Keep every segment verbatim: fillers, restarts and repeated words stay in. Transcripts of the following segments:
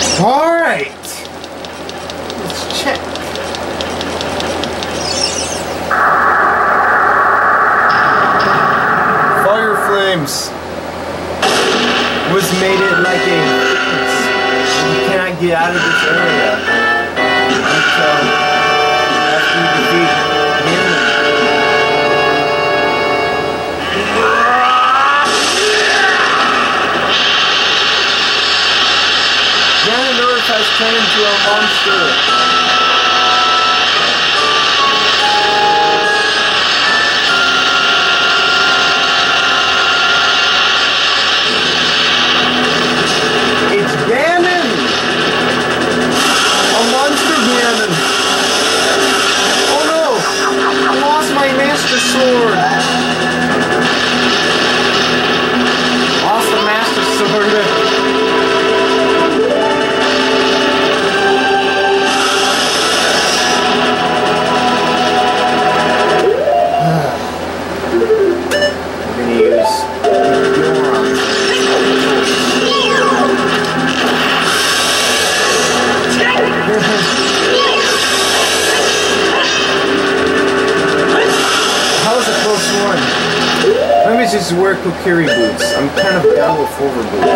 Alright. Let's check. Fire flames was made it like a fence. You cannot get out of this area until after you defeat him. Ganondorf has turned into a monster. It's Ganon! A monster Ganon! Oh no! I lost my Master Sword! Lost the Master Sword. Let me just wear Kokiri boots. I'm kind of down with Fulver boots.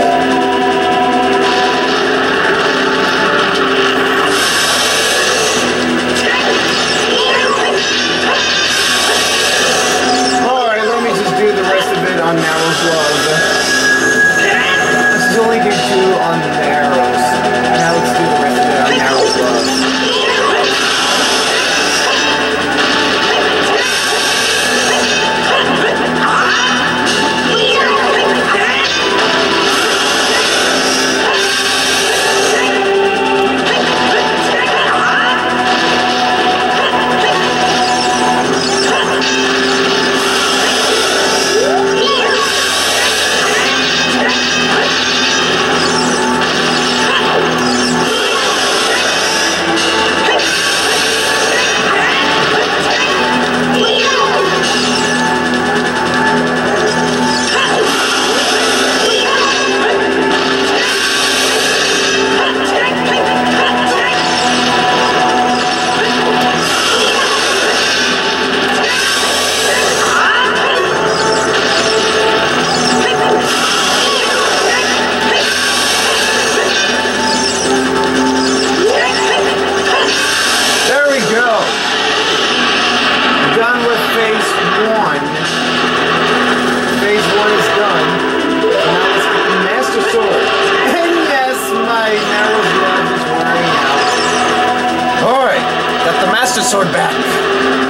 Alright, let me just do the rest of it on Narrow's Love. Let's only do two on Narrow's. Now let's do the rest of it on Narrow's Love. Sword back.